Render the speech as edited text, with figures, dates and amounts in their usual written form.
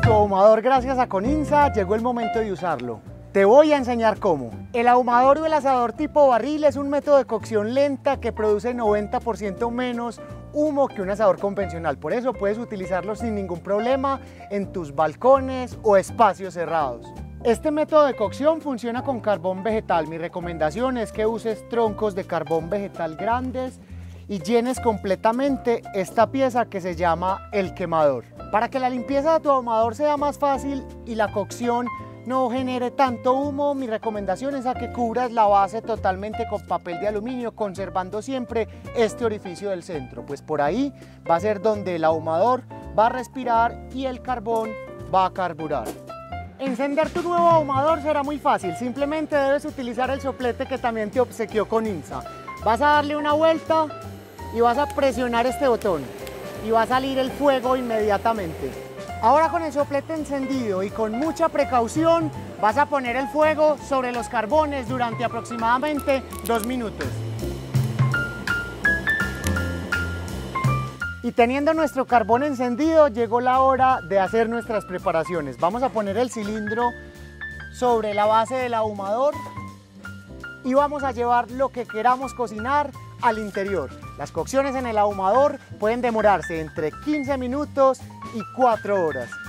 tu ahumador gracias a Coninsa, llegó el momento de usarlo. Te voy a enseñar cómo. El ahumador o el asador tipo barril es un método de cocción lenta que produce 90% menos humo que un asador convencional. Por eso puedes utilizarlo sin ningún problema en tus balcones o espacios cerrados. Este método de cocción funciona con carbón vegetal. Mi recomendación es que uses troncos de carbón vegetal grandes y llenes completamente esta pieza que se llama el quemador. Para que la limpieza de tu ahumador sea más fácil y la cocción no genere tanto humo, mi recomendación es a que cubras la base totalmente con papel de aluminio, conservando siempre este orificio del centro, pues por ahí va a ser donde el ahumador va a respirar y el carbón va a carburar. Encender tu nuevo ahumador será muy fácil, simplemente debes utilizar el soplete que también te obsequió Coninsa. Vas a darle una vuelta y vas a presionar este botón y va a salir el fuego inmediatamente. Ahora con el soplete encendido y con mucha precaución vas a poner el fuego sobre los carbones durante aproximadamente 2 minutos. Y teniendo nuestro carbón encendido, llegó la hora de hacer nuestras preparaciones. Vamos a poner el cilindro sobre la base del ahumador y vamos a llevar lo que queramos cocinar al interior. Las cocciones en el ahumador pueden demorarse entre 15 minutos y 4 horas.